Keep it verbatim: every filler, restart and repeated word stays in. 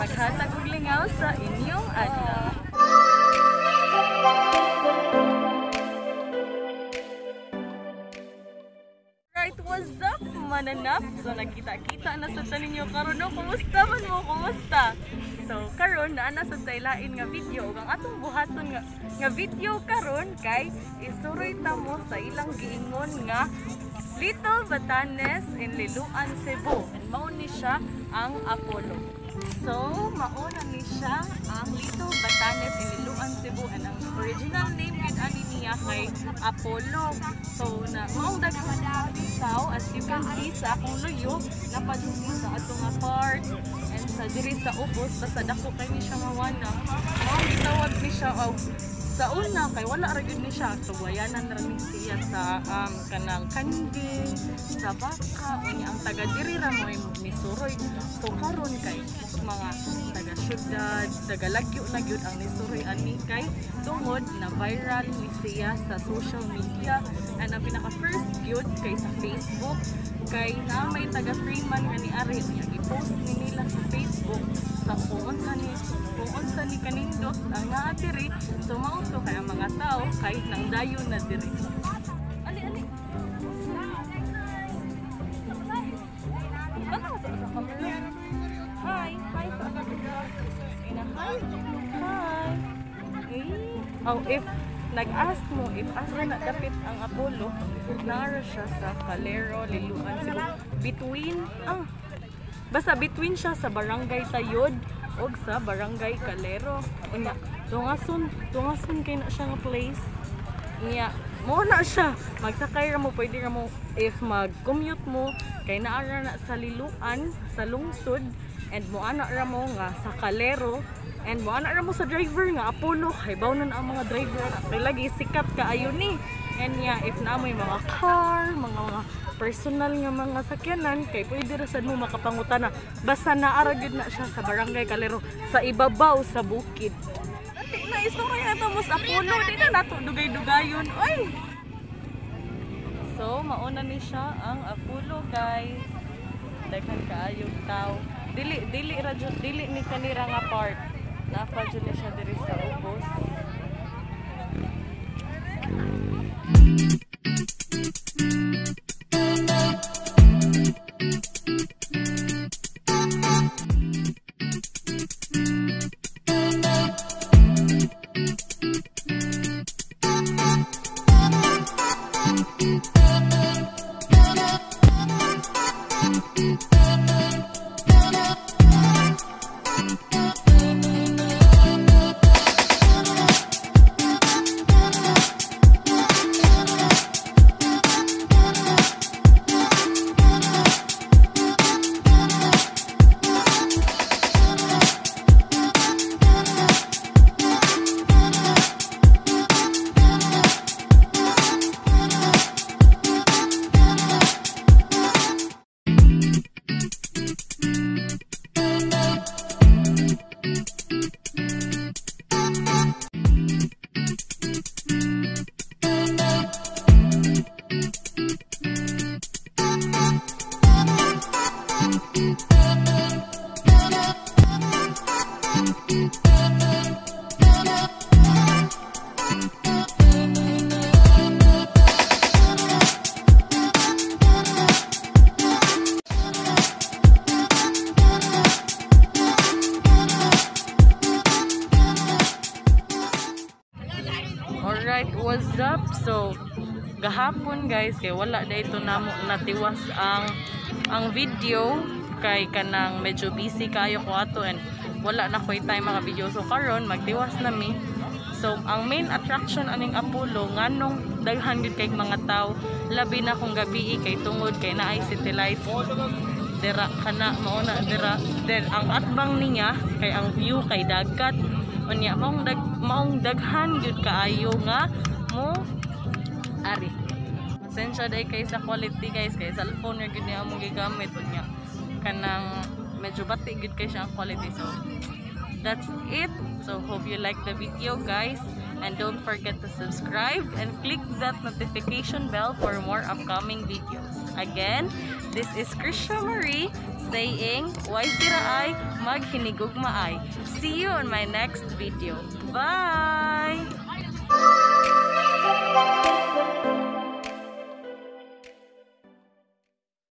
maghatag og lingaw sa inyong adlaw. Right, what's up mananap? So nagkita-kita na sa taninyo karon no, kumusta man mo, kumusta? So karon naa na sa taylain nga video ug ang atong buhaton nga nga video karon kay isuroy ta mo sa ilang giingon nga Little Batanes in Lilo-an, Cebu. And mao ni siya ang Apollo. So, mauna ni siya ang Little Batanes in Lilo-an, Cebu. And ang original name yun ani niya kay Apollo. So, na maong daghang tao, as you can see sa akong luyo, napadumi sa atong nga part. And sa diri sa ubos, basta dako kay ni siya mawana. Maong gitawag ni siya og sa una kay wala ra gyud ni siya, tuwayanan ra ni siya sa um, kanang kanding, sa baka, unya ang taga diri ra mo ni Suroy. So karon kay mga taga syudad, taga lagyo na gyud ang ni Suroy ani kay tungod na viral ni siya sa social media. And ang pinaka first gyud kay sa Facebook kay na may taga Freeman nga ni ari unya i-post ni nila sa Facebook sa kung unsa ni kung unsa ni kanindot ang naa diri. So mao to kay ang mga tao kahit nang dayon na diri. Ali ali. Baka sa sa camera. Hi, hi sa sa camera. Ina hi. Hi. Hey. Oh, if nag-ask mo if asa na dapit ang Apollo, nara siya sa Calero, Liloan, Cebu. Between ah basta between siya sa Barangay Tayod og sa Barangay Calero. Unya, tungason, tungason kay na siya nga place. Unya, mo na siya. Magsakay ra mo, pwede ra mo if mag-commute mo kay naara na sa Liloan, sa lungsod, and mo ana ra mo nga sa Calero, and mo ana ra mo sa driver nga Apollo. Haybaw na ang mga driver kay lagi sikat kaayo ni. And yeah, if na may mga car, mga mga personal nga mga sakyanan kay pwede ra sad mo makapangutana basta naara gyud na siya sa Barangay Calero sa ibabaw sa bukid. Ati na istorya na to mo sa Apollo, di na nato dugay-dugayon. Oy. So mauna ni siya ang Apollo, guys. Daghan kaayog tao. Dili dili ra jud dili ni kanira nga part. Napa jud ni siya diri sa ubos. Alright, what's up? So, gahapon guys, kay wala na ito namo natiwas ang ang video kay kanang medyo busy kayo ko ato and wala na koy time mga video. So karon magtiwas na mi. So ang main attraction aning Apollo nganong daghan gid kay mga tao labi na kung gabi kay tungod kay naay city lights. Dira kana mao na dira der ang atbang niya kay ang view kay dagat. Unya maong dag maong daghan gyud kaayo nga mo ari. Pasensya day kay sa quality guys kay cellphone ra gyud ni among gigamit unya kanang medyo bati gyud kay siya ang quality. So that's it. So hope you like the video guys, and don't forget to subscribe and click that notification bell for more upcoming videos. Again, this is Krisha Marie saying, "Why sira ay, maghinigugma ay." See you on my next video. Bye!